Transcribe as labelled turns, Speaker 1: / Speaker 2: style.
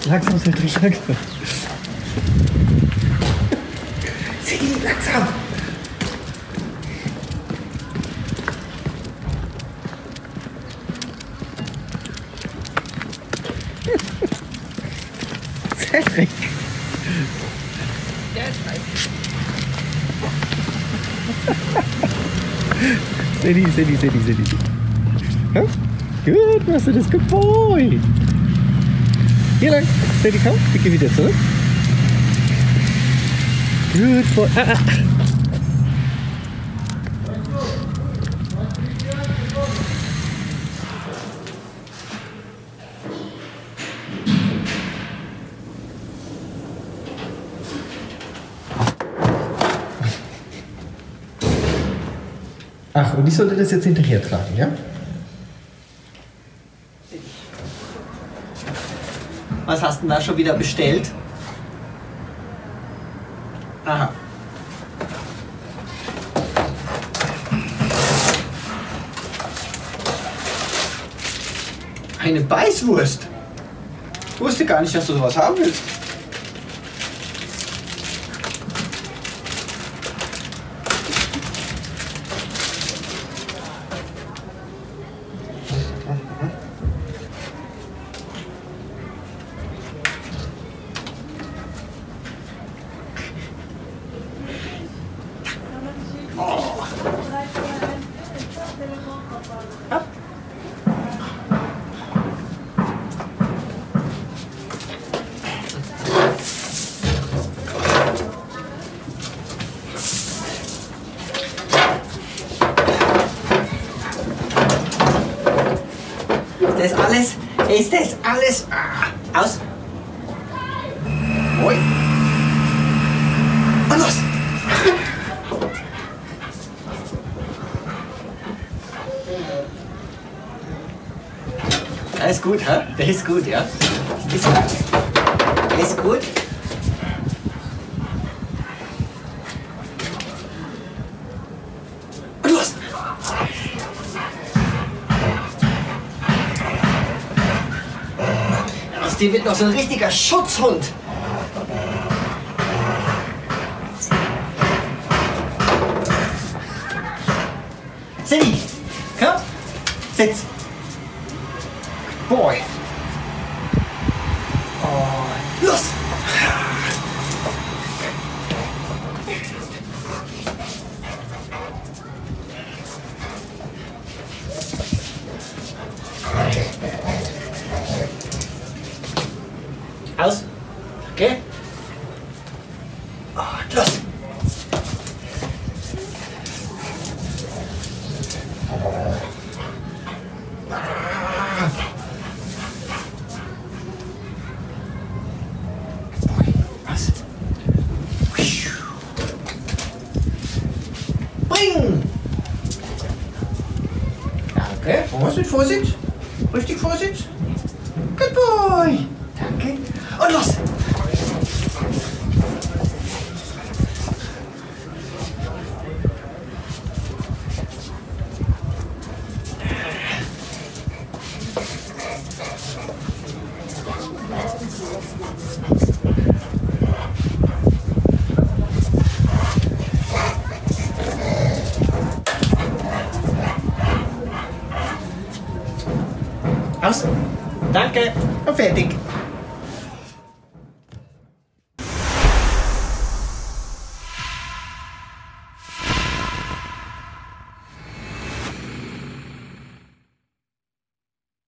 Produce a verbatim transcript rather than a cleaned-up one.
Speaker 1: Langsam, Cedric, langsam. Cedric, langsam. Cedric.
Speaker 2: Ja, ich weiß.
Speaker 1: Cedric, Cedric, Cedric, Cedric. Ja? Gut, machst du das, good boy. Hier lang. Cedric, komm, wir gehen wieder zurück. Good boy. Ah, ah. Ach, und ich sollte das jetzt hinterher tragen, ja?
Speaker 2: Was hast du denn da schon wieder bestellt? Aha. Eine Beißwurst. Ich wusste gar nicht, dass du sowas haben willst. Ist das alles? Ist das alles? Ah, aus! Ui. Und los! Alles gut, hä? Der ist gut, ja? Ist gut. Der ist gut. Und los! Aus dir wird noch so ein richtiger Schutzhund. Cindy, komm, sitz. Boy. Oh, los! Aus. Okay. Oh, los! Danke. Was mit Vorsitz? Richtig Vorsitz? Good boy. Danke. Und los! Aus. Danke. Und fertig.